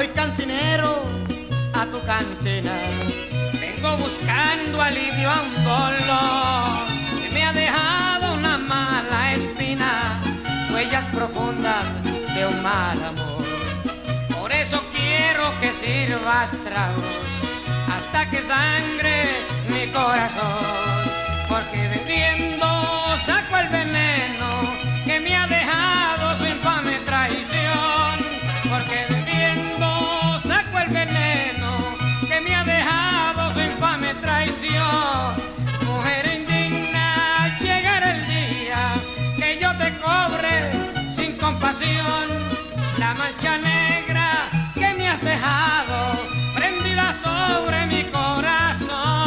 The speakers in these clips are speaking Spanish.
Voy cantinero a tu cantina, vengo buscando alivio a un dolor que me ha dejado una mala espina, huellas profundas de un mal amor. Por eso quiero que sirvas tragos hasta que sangre mi corazón, porque bebiendo saco el veneno que me ha dejado su infame traición, porque bebiendo saco el veneno que me ha dejado su infame traición. Mujer indigna, llegará el día que yo te cobre sin compasión la mancha negra que me has dejado prendida sobre mi corazón.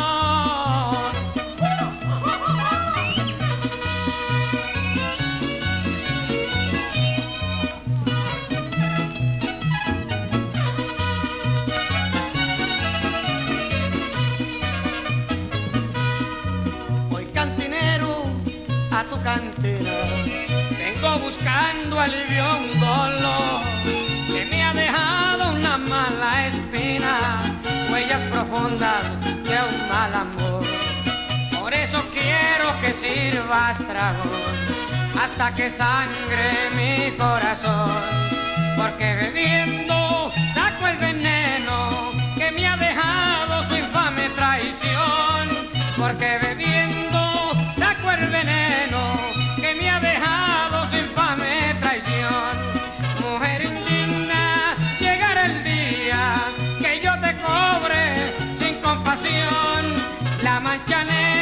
Voy cantinero a tu cantina, vengo buscando alivio a un dolor que me ha dejado una mala espina, huellas profundas de un mal amor. Por eso quiero que sirvas tragos hasta que sangre mi corazón, porque bebiendo saco el veneno que me ha dejado su infame traición, porque bebiendo saco el veneno que me ha dejado su infame traición. Mujer indigna, llegará el día que yo te cobre sin compasión la mancha negra